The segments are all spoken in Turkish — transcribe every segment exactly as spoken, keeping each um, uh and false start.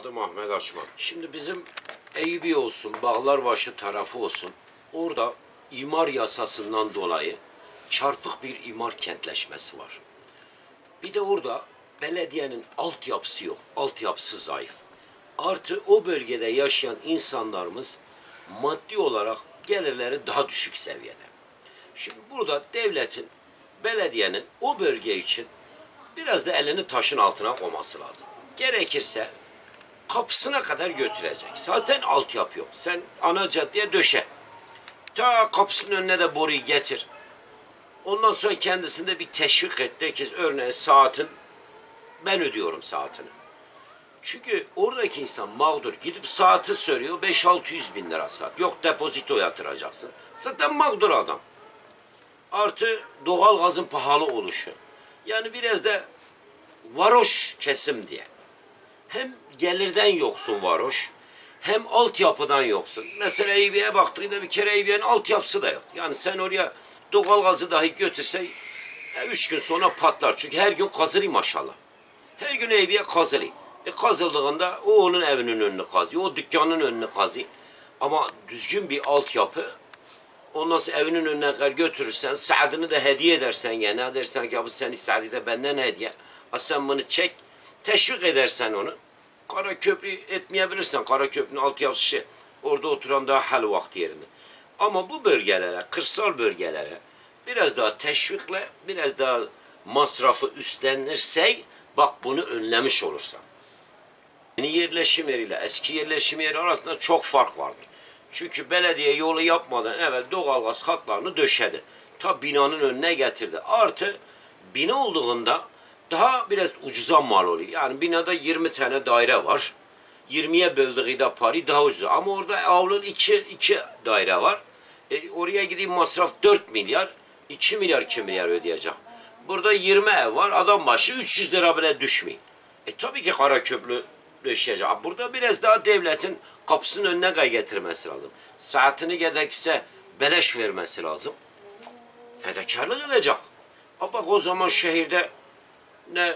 Adım Ahmet Açman. Şimdi bizim Eyüpiye olsun, Bağlarbaşı tarafı olsun, orada imar yasasından dolayı çarpık bir imar kentleşmesi var. Bir de orada belediyenin altyapısı yok, altyapısı zayıf. Artı o bölgede yaşayan insanlarımız maddi olarak gelirleri daha düşük seviyede. Şimdi burada devletin, belediyenin o bölge için biraz da elini taşın altına koyması lazım. Gerekirse kapısına kadar götürecek. Zaten altyapı yok. Sen ana caddeye döşe. Ta kapısının önüne de boruyu getir. Ondan sonra kendisinde bir teşvik et. De ki örneğin saatin, ben ödüyorum saatini. Çünkü oradaki insan mağdur. Gidip saati soruyor, beş altı yüz bin lira saat. Yok depozito yatıracaksın. Zaten mağdur adam. Artı doğal gazın pahalı oluşu. Yani biraz da varoş kesim diye. Hem gelirden yoksun varoş, hem altyapıdan yoksun. Mesela Eyüpiye'ye baktığında bir kere Eyüpiye'nin altyapısı da yok. Yani sen oraya doğal gazı dahi götürsen üç gün sonra patlar. Çünkü her gün kazılıyor maşallah. Her gün Eyüpiye kazılıyor. E kazıldığında o onun evinin önünü kazıyor, o dükkanın önünü kazıyor. Ama düzgün bir altyapı, ondan sonra evinin önüne kadar götürürsen, saadını da hediye edersen gene, dersen ki bu senin saadi de benden hediye. Ha sen bunu çek, teşvik edersen onu. Karaköprü etmeyebilirsen, Karaköprünün altyapısı şey, orada oturan daha hal vakti yerinde. Ama bu bölgelere, kırsal bölgelere biraz daha teşvikle, biraz daha masrafı üstlenirse, bak bunu önlemiş olursan. Yeni yerleşim yeriyle eski yerleşim yeri arasında çok fark vardır. Çünkü belediye yolu yapmadan evvel doğalgaz hatlarını döşedi. Ta binanın önüne getirdi. Artı bina olduğunda daha biraz ucuza mal oluyor. Yani binada yirmi tane daire var. yirmiye böldüğü parayı daha ucuz. Ama orada avlun iki, iki daire var. E, oraya gideyim masraf dört milyar. iki milyar iki milyar ödeyecek. Burada yirmi ev var. Adam başı üç yüz lira bile düşmüyor. E tabii ki Karaköprü döşeyecek. Burada biraz daha devletin kapısının önüne gay getirmesi lazım. Saatini gerekirse beleş vermesi lazım. Fedakarlık edecek. Ama bak o zaman şehirde ne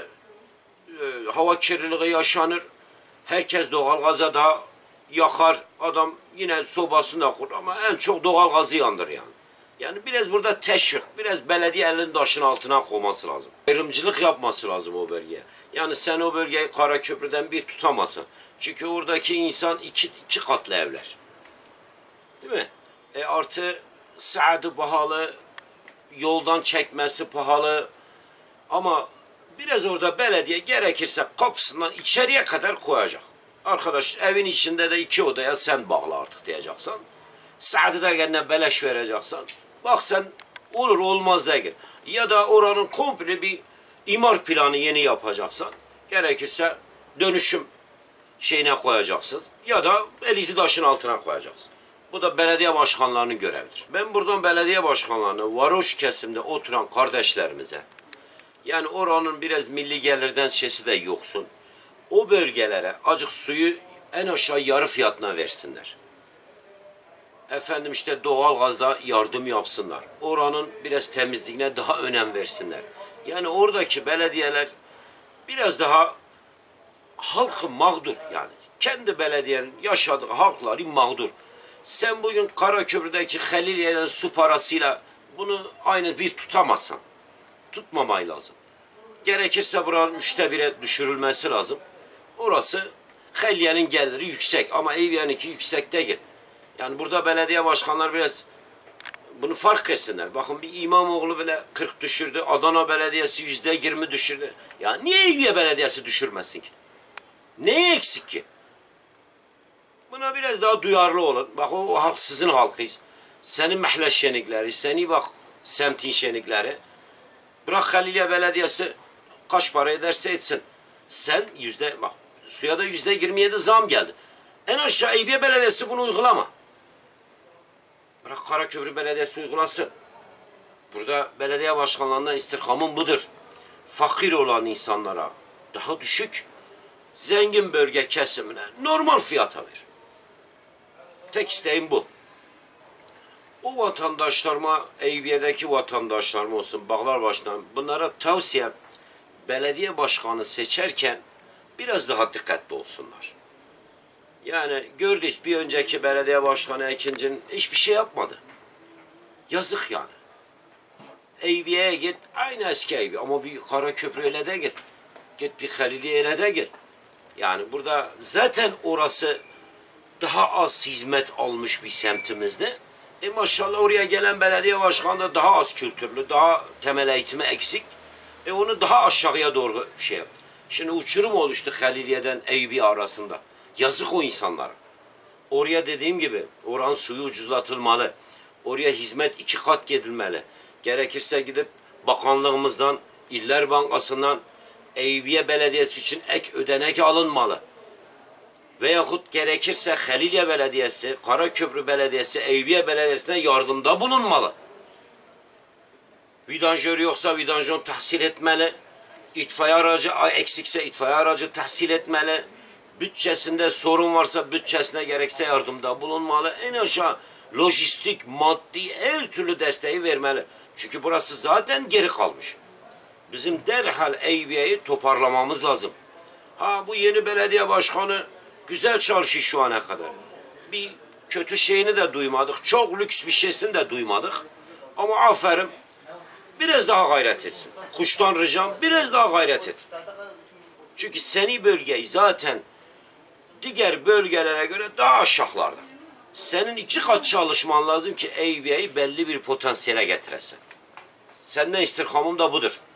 e, hava kirliliği yaşanır. Herkes doğalgaza da yakar. Adam yine sobasını da kur ama en çok doğalgazı yandır yani. Yani biraz burada teşvik, biraz belediye elinin taşın altına koyması lazım. Ayrımcılık yapması lazım o bölgeye. Yani sen o bölgeyi Karaköprü'den bir tutamazsın. Çünkü oradaki insan iki, iki katlı evler. Değil mi? E artı saati pahalı, yoldan çekmesi pahalı. Ama biraz orada belediye gerekirse kapısından içeriye kadar koyacak. Arkadaş evin içinde de iki odaya sen bağla artık diyeceksen. Saati de kendine beleş vereceksen. Bak sen olur olmaz değil. Ya da oranın komple bir imar planı yeni yapacaksan. Gerekirse dönüşüm şeyine koyacaksın. Ya da elizi taşın altına koyacaksın. Bu da belediye başkanlarının görevidir. Ben buradan belediye başkanlarına, varoş kesimde oturan kardeşlerimize, yani oranın biraz milli gelirden sesi de yoksun. O bölgelere acık suyu en aşağı yarı fiyatına versinler. Efendim işte doğalgazda yardım yapsınlar. Oranın biraz temizliğine daha önem versinler. Yani oradaki belediyeler biraz daha halkı mağdur yani. Kendi belediyenin yaşadığı halkları mağdur. Sen bugün Karaköprü'deki Haliliye'den su parasıyla bunu aynı bir tutamazsan. Tutmamayı lazım. Gerekirse buranın üçte bire düşürülmesi lazım. Orası Haliliye'nin geliri yüksek ama Eyüpiye'ninki yüksek değil. Yani burada belediye başkanları biraz bunu fark etsinler. Bakın bir İmamoğlu bile kırk düşürdü. Adana Belediyesi yüzde yirmi düşürdü. Ya niye Eyüpiye Belediyesi düşürmesin ki? Neye eksik ki? Buna biraz daha duyarlı olun. Bak o, o halk sizin halkıyız. Senin mahalle şenlikleri, seni bak semtin şenlikleri. Bırak Haliliye Belediyesi kaç para ederse etsin. Sen yüzde bak suya da yüzde yirmi yedi zam geldi. En aşağı Eyüpiye Belediyesi bunu uygulama. Bırak Karaköprü Belediyesi uygulasın. Burada belediye başkanlarından istirhamım budur. Fakir olan insanlara daha düşük, zengin bölge kesimine normal fiyata ver. Tek isteğim bu. O vatandaşlarıma, Eyüpiye'deki vatandaşlarıma olsun, Bağlarbaşı'ndan bunlara tavsiyem belediye başkanı seçerken biraz daha dikkatli olsunlar. Yani gördük bir önceki belediye başkanı Ekinci'nin hiçbir şey yapmadı. Yazık yani. Eyüpiye'ye git, aynı eski Eyüpiye ama bir Karaköprü ile de git. Git bir Haliliye ile de git. Yani burada zaten orası daha az hizmet almış bir semtimizde. E maşallah oraya gelen belediye başkanı da daha az kültürlü, daha temel eğitimi eksik. E onu daha aşağıya doğru şey yaptı. Şimdi uçurum oluştu Haliliye'den Eyüpiye arasında. Yazık o insanlara. Oraya dediğim gibi oranın suyu ucuzlatılmalı. Oraya hizmet iki kat gidilmeli. Gerekirse gidip bakanlığımızdan, İller Bankası'ndan Eyüpiye Belediyesi için ek ödenek alınmalı. Veyahut gerekirse Haliliye Belediyesi, Karaköprü Belediyesi, Eyüpiye Belediyesi'ne yardımda bulunmalı. Vidanjör yoksa vidanjör tahsil etmeli. İtfaiye aracı eksikse itfaiye aracı tahsil etmeli. Bütçesinde sorun varsa bütçesine gerekse yardımda bulunmalı. En aşağı lojistik, maddi her türlü desteği vermeli. Çünkü burası zaten geri kalmış. Bizim derhal Eyüpiye'yi toparlamamız lazım. Ha bu yeni belediye başkanı güzel çalışıyor şu ana kadar. Bir kötü şeyini de duymadık. Çok lüks bir şeysini de duymadık. Ama aferin. Biraz daha gayret etsin. Kuştan ricam biraz daha gayret et. Çünkü seni bölgeyi zaten diğer bölgelere göre daha aşağılarda. Senin iki kat çalışman lazım ki Eyüpiye'yi belli bir potansiyele getiresin. Senden istirhamım da budur.